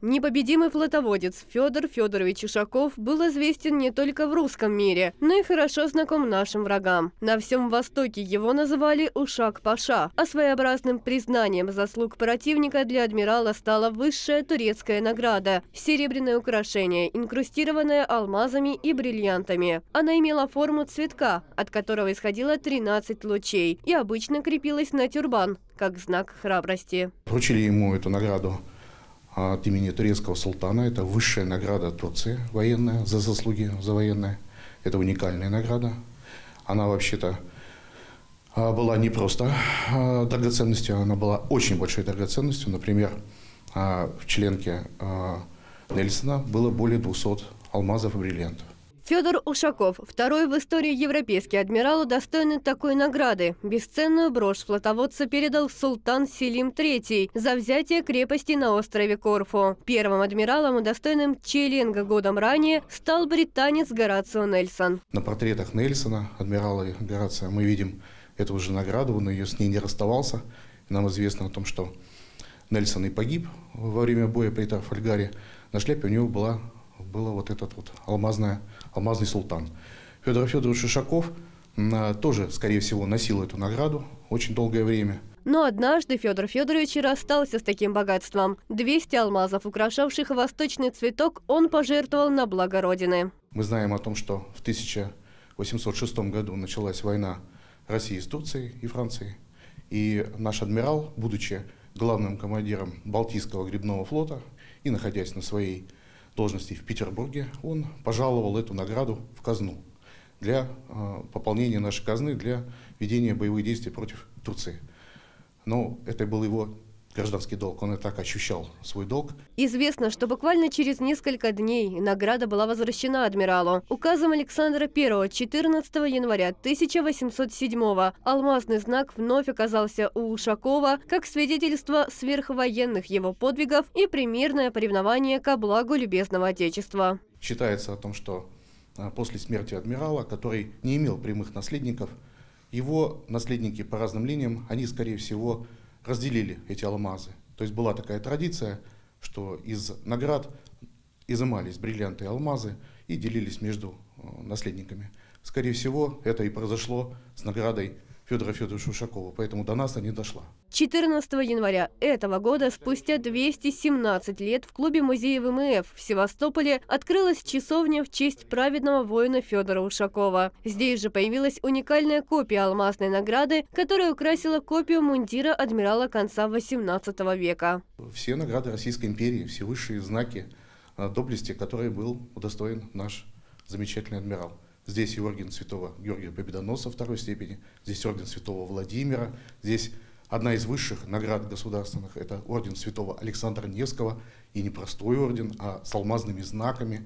Непобедимый флотоводец Федор Федорович Ушаков был известен не только в русском мире, но и хорошо знаком нашим врагам. На всем Востоке его называли Ушак-Паша, а своеобразным признанием заслуг противника для адмирала стала высшая турецкая награда – серебряное украшение, инкрустированное алмазами и бриллиантами. Она имела форму цветка, от которого исходило 13 лучей, и обычно крепилась на тюрбан, как знак храбрости. Вручили ему эту награду от имени турецкого султана. Это высшая награда Турции, военная, за заслуги за военные. Это уникальная награда. Она вообще-то была не просто драгоценностью, она была очень большой драгоценностью. Например, в членке Нельсона было более 200 алмазов и бриллиантов. Федор Ушаков – второй в истории европейский адмирал, удостоенный такой награды. Бесценную брошь флотоводца передал султан Селим III за взятие крепости на острове Корфу. Первым адмиралом, удостоенным Челленга годом ранее, стал британец Горацио Нельсон. На портретах Нельсона, адмирала Горацио, мы видим эту уже награду, он с ней не расставался. Нам известно о том, что Нельсон и погиб во время боя при Трафальгаре. На шляпе у него был вот этот вот алмазный султан. Федор Федорович Ушаков тоже, скорее всего, носил эту награду очень долгое время. Но однажды Федор Федорович расстался с таким богатством. 200 алмазов, украшавших восточный цветок, он пожертвовал на благо Родины. Мы знаем о том, что в 1806 году началась война России с Турцией и Францией. И наш адмирал, будучи главным командиром Балтийского гребного флота и находясь на своей должности в Петербурге, он пожаловал эту награду в казну для пополнения нашей казны, для ведения боевых действий против Турции. Но это был его гражданский долг, он и так ощущал свой долг. Известно, что буквально через несколько дней награда была возвращена адмиралу. Указом Александра I 14 января 1807 алмазный знак вновь оказался у Ушакова как свидетельство сверхвоенных его подвигов и примерное поревнование ко благу любезного Отечества. Считается о том, что после смерти адмирала, который не имел прямых наследников, его наследники по разным линиям, они, скорее всего, разделили эти алмазы. То есть была такая традиция, что из наград изымались бриллианты и алмазы и делились между наследниками. Скорее всего, это и произошло с наградой Федора Федоровича Ушакова, поэтому до нас она не дошла. 14 января этого года, спустя 217 лет, в клубе-музее ВМФ в Севастополе открылась часовня в честь праведного воина Федора Ушакова. Здесь же появилась уникальная копия алмазной награды, которая украсила копию мундира адмирала конца XVIII века. Все награды Российской империи, все высшие знаки доблести, которые был удостоен наш замечательный адмирал. Здесь и орден Святого Георгия Победоносца второй степени, здесь орден Святого Владимира, здесь одна из высших наград государственных – это орден Святого Александра Невского, и не простой орден, а с алмазными знаками.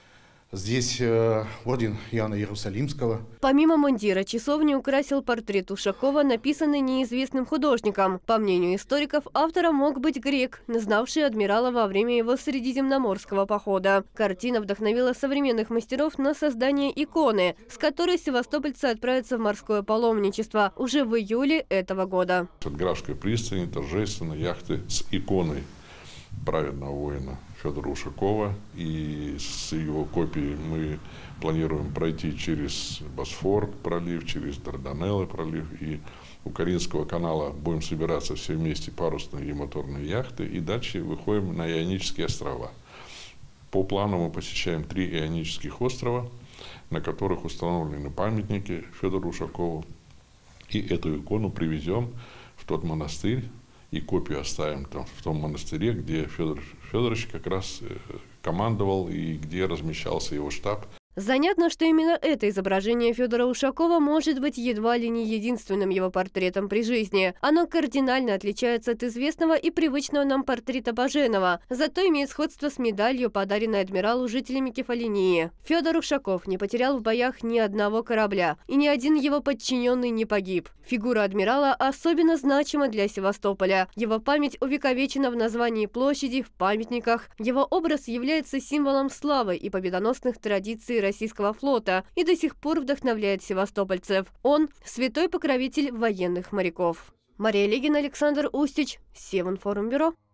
Здесь орден Иоанна Иерусалимского. Помимо мундира, часовню украсил портрет Ушакова, написанный неизвестным художником. По мнению историков, автором мог быть грек, знавший адмирала во время его средиземноморского похода. Картина вдохновила современных мастеров на создание иконы, с которой севастопольцы отправятся в морское паломничество уже в июле этого года. От Графской пристани торжественно яхты с иконой праведного воина Федора Ушакова, и с его копией мы планируем пройти через Босфор пролив, через Дарданеллы пролив, и у Каринского канала будем собираться все вместе, парусные и моторные яхты, и дальше выходим на Ионические острова. По плану мы посещаем 3 Ионических острова, на которых установлены памятники Федору Ушакову, и эту икону привезем в тот монастырь, и копию оставим там, в том монастыре, где Федор Федорович как раз командовал и где размещался его штаб. Занятно, что именно это изображение Федора Ушакова может быть едва ли не единственным его портретом при жизни. Оно кардинально отличается от известного и привычного нам портрета Баженова, зато имеет сходство с медалью, подаренной адмиралу жителями Кефалинии. Федор Ушаков не потерял в боях ни одного корабля, и ни один его подчиненный не погиб. Фигура адмирала особенно значима для Севастополя. Его память увековечена в названии площади, в памятниках. Его образ является символом славы и победоносных традиций российского флота и до сих пор вдохновляет севастопольцев. Он – святой покровитель военных моряков. Мария Легина, Александр Устич, Севинформбюро.